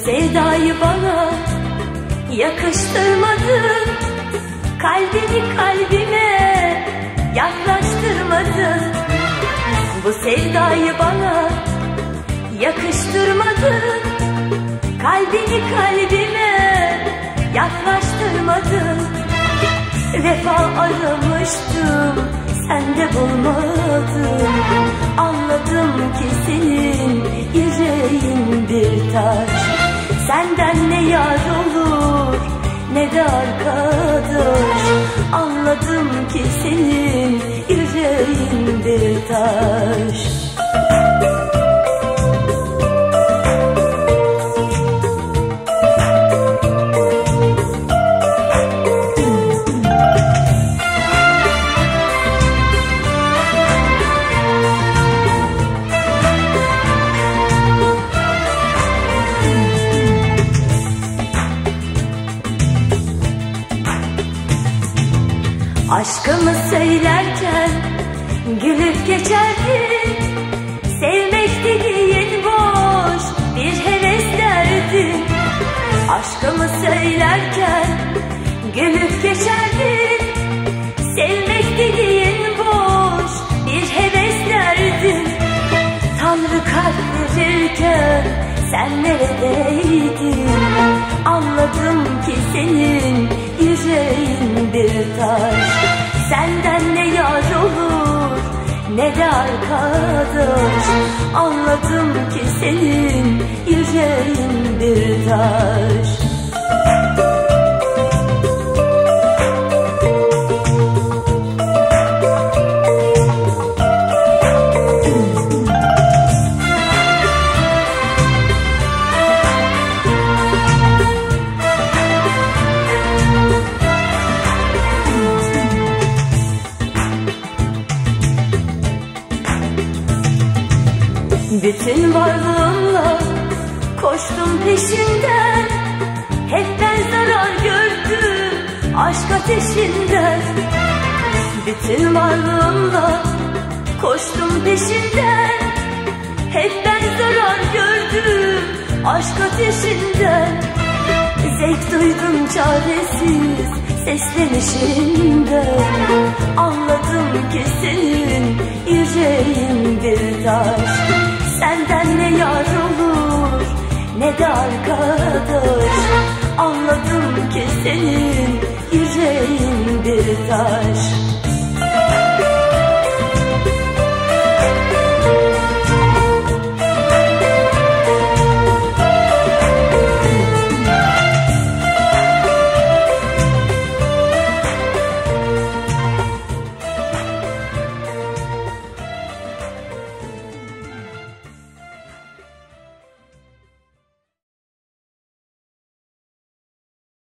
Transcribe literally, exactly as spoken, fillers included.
sevdayı bana yakıştırmadın, kalbini kalbime yaklaştırmadın. Bu sevdayı bana yakıştırmadın, kalbini kalbime yaklaştırmadın. Vefa aramıştım, sende bulmadım. Anladım ki senin yüreğin bir taş. Senden ne yar olur ne de arkadaş. Anladım ki senin yüreğin bir taş. Aşkımı söylerken gülüp geçerdin. Sevmek dediğin boş bir heves derdin. Aşkımı söylerken gülüp geçerdin. Sevmek dediğin boş bir heves derdin. Tanrı kalp verirken sen neredeydin? Anladım ki senin yüreğin bir taş. Senden ne yar olur ne de arkadaş. Anladım ki senin yüreğin bir taş. Bütün varlığımla koştum peşinden. Hep ben zarar gördüm aşk ateşinden. Bütün varlığımla koştum peşinden. Hep ben zarar gördüm aşk ateşinden. Zevk duydum çaresiz seslenişinden. Anladım ki senin yüreğin bir taş. Senden ne yar olur ne de arkadaş. Anladım ki senin yüreğin bir taş.